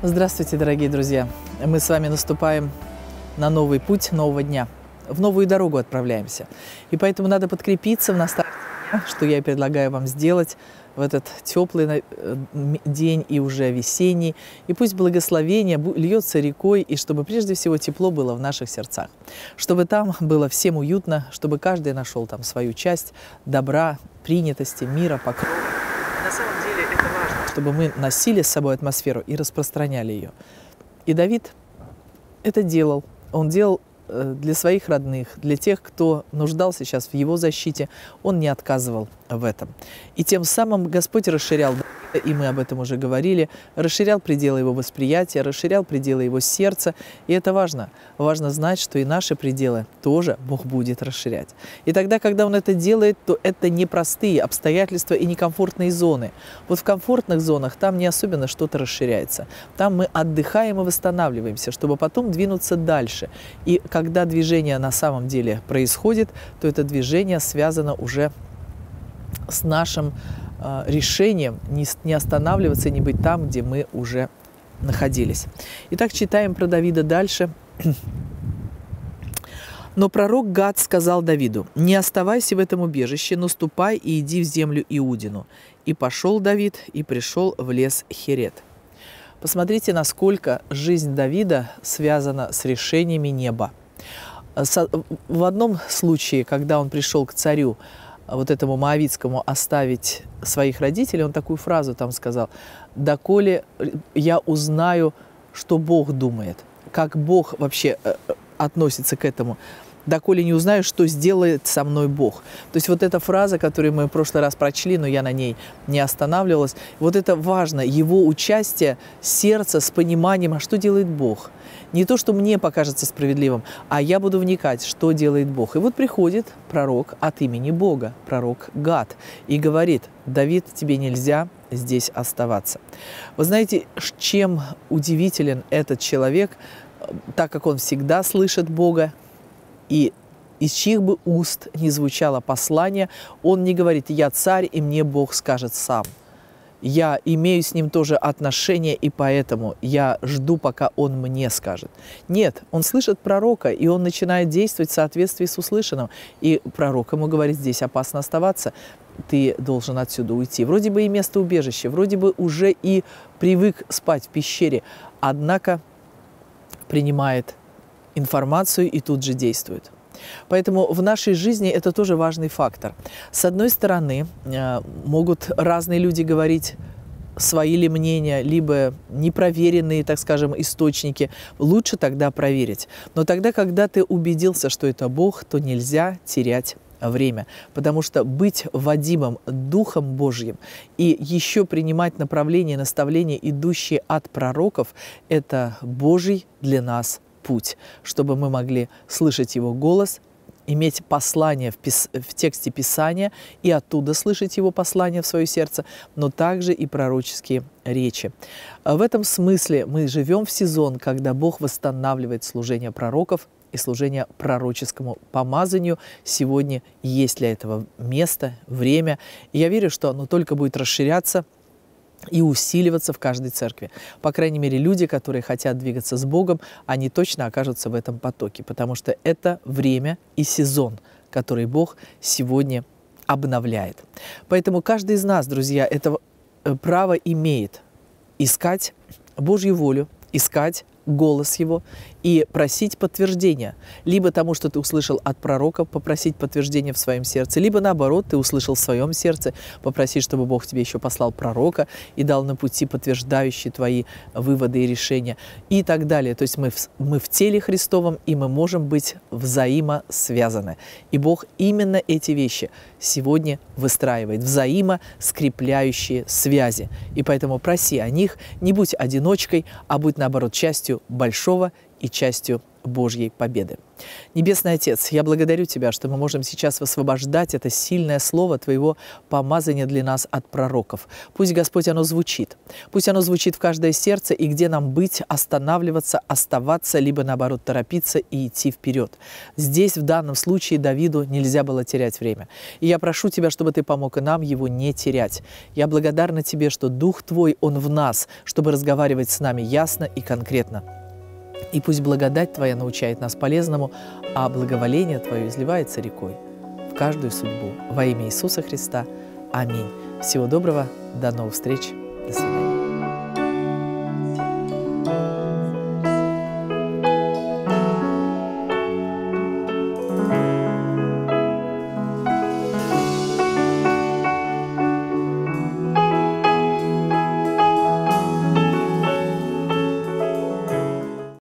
Здравствуйте, дорогие друзья! Мы с вами наступаем на новый путь нового дня. В новую дорогу отправляемся. И поэтому надо подкрепиться в наставлении, что я и предлагаю вам сделать в этот теплый день и уже весенний. И пусть благословение льется рекой, и чтобы прежде всего тепло было в наших сердцах. Чтобы там было всем уютно, чтобы каждый нашел там свою часть добра, принятости, мира, покроя. На самом деле это важно, чтобы мы носили с собой атмосферу и распространяли ее. И Давид это делал. Он делал для своих родных, для тех, кто нуждался сейчас в его защите, он не отказывал в этом. И тем самым Господь расширял, и мы об этом уже говорили, расширял пределы его восприятия, расширял пределы его сердца. И это важно. Важно знать, что и наши пределы тоже Бог будет расширять. И тогда, когда Он это делает, то это не простые обстоятельства и некомфортные зоны. Вот в комфортных зонах там не особенно что-то расширяется. Там мы отдыхаем и восстанавливаемся, чтобы потом двинуться дальше. И когда движение на самом деле происходит, то это движение связано уже с нашим решением не останавливаться, не быть там, где мы уже находились. Итак, читаем про Давида дальше. «Но пророк Гад сказал Давиду: „Не оставайся в этом убежище, но ступай и иди в землю Иудину. И пошел Давид, и пришел в лес Херет». Посмотрите, насколько жизнь Давида связана с решениями неба. В одном случае, когда он пришел к царю, вот этому моавитскому, оставить своих родителей, он такую фразу там сказал: «Доколе я узнаю, что Бог думает». Как Бог вообще относится к этому? «Доколе не узнаю, что сделает со мной Бог». То есть вот эта фраза, которую мы в прошлый раз прочли, но я на ней не останавливалась, вот это важно, его участие сердца с пониманием, а что делает Бог. Не то, что мне покажется справедливым, а я буду вникать, что делает Бог. И вот приходит пророк от имени Бога, пророк Гад, и говорит: «Давид, тебе нельзя здесь оставаться». Вы знаете, чем удивителен этот человек, так как он всегда слышит Бога, и из чьих бы уст не звучало послание, он не говорит: «Я царь, и мне Бог скажет сам». Я имею с ним тоже отношения, и поэтому я жду, пока он мне скажет. Нет, он слышит пророка, и он начинает действовать в соответствии с услышанным. И пророк ему говорит: здесь опасно оставаться, ты должен отсюда уйти. Вроде бы и место убежища, вроде бы уже и привык спать в пещере, однако принимает информацию и тут же действует. Поэтому в нашей жизни это тоже важный фактор. С одной стороны, могут разные люди говорить свои ли мнения, либо непроверенные, так скажем, источники. Лучше тогда проверить. Но тогда, когда ты убедился, что это Бог, то нельзя терять время, потому что быть водимым Духом Божьим и еще принимать направления, наставления, идущие от пророков, это Божий для нас путь, чтобы мы могли слышать Его голос, иметь послание в тексте Писания и оттуда слышать Его послание в свое сердце, но также и пророческие речи. В этом смысле мы живем в сезон, когда Бог восстанавливает служение пророков и служение пророческому помазанию. Сегодня есть для этого место, время. И я верю, что оно только будет расширяться и усиливаться в каждой церкви. По крайней мере, люди, которые хотят двигаться с Богом, они точно окажутся в этом потоке, потому что это время и сезон, который Бог сегодня обновляет. Поэтому каждый из нас, друзья, это право имеет искать Божью волю, искать голос Его и просить подтверждения. Либо тому, что ты услышал от пророка, попросить подтверждения в своем сердце, либо наоборот, ты услышал в своем сердце, попросить, чтобы Бог тебе еще послал пророка и дал на пути подтверждающие твои выводы и решения и так далее. То есть мы в теле Христовом, и мы можем быть взаимосвязаны. И Бог именно эти вещи сегодня выстраивает, взаимоскрепляющие связи. И поэтому проси о них, не будь одиночкой, а будь, наоборот, частью большого и частью Божьей победы. Небесный Отец, я благодарю Тебя, что мы можем сейчас высвобождать это сильное слово Твоего помазания для нас от пророков. Пусть, Господь, оно звучит. Пусть оно звучит в каждое сердце, и где нам быть, останавливаться, оставаться, либо, наоборот, торопиться и идти вперед. Здесь, в данном случае, Давиду нельзя было терять время. И я прошу Тебя, чтобы Ты помог и нам его не терять. Я благодарна Тебе, что Дух Твой, Он в нас, чтобы разговаривать с нами ясно и конкретно. И пусть благодать Твоя научает нас полезному, а благоволение Твое изливается рекой в каждую судьбу. Во имя Иисуса Христа. Аминь. Всего доброго. До новых встреч. До свидания.